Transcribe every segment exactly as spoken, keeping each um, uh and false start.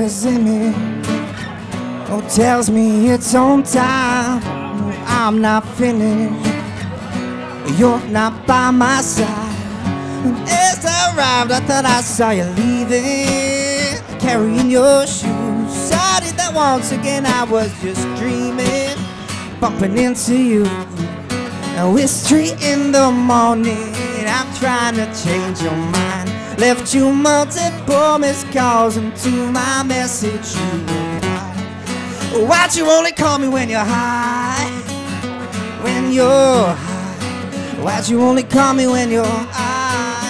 is in me. Oh, tells me it's on time. I'm not finished. You're not by my side. As I arrived, I thought I saw you leaving, carrying your shoes. Sorry that once again I was just dreaming, bumping into you. Now it's three in the morning, I'm trying to change your mind. Left you multiple missed calls, and to my message you replied. Why'd you only call me when you're high? When you're high. Why'd you only call me when you're high?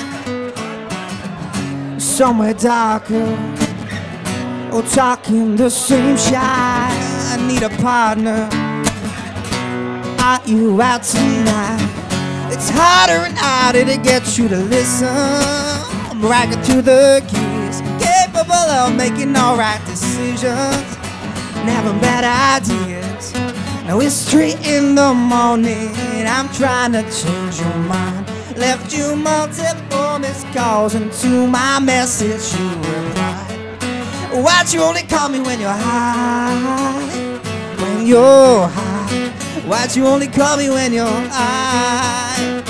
Somewhere darker, or talking the same shit. I need a partner. Are you out tonight? It's harder and harder to get you to listen. I'm bragging to the keys, capable of making all right decisions, never bad ideas. Now it's three in the morning, I'm trying to change your mind. Left you multiple missed calls, and to my message you replied. Why'd you only call me when you're high? When you're high. Why'd you only call me when you're high?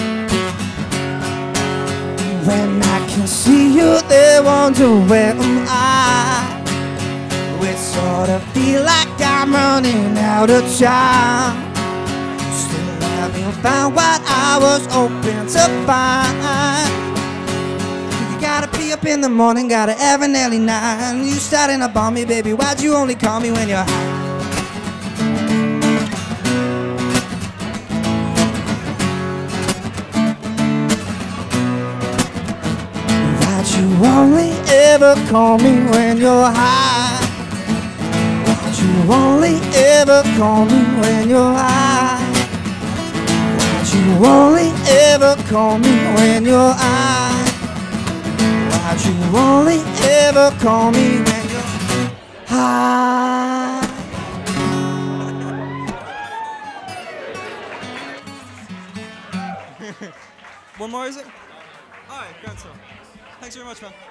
When I can see you there, wonder where am I? It sort of feel like I'm running out of time. Still haven't found what I was hoping to find. You gotta be up in the morning, gotta have an early night. You starting up on me, baby, why'd you only call me when you're high? You only ever call me when you're high. Why'd you only ever call me when you're high? Why'd you only ever call me when you're high? Why'd you only ever call me when you're high? One more, is it? All right, good. So, thanks very much, man.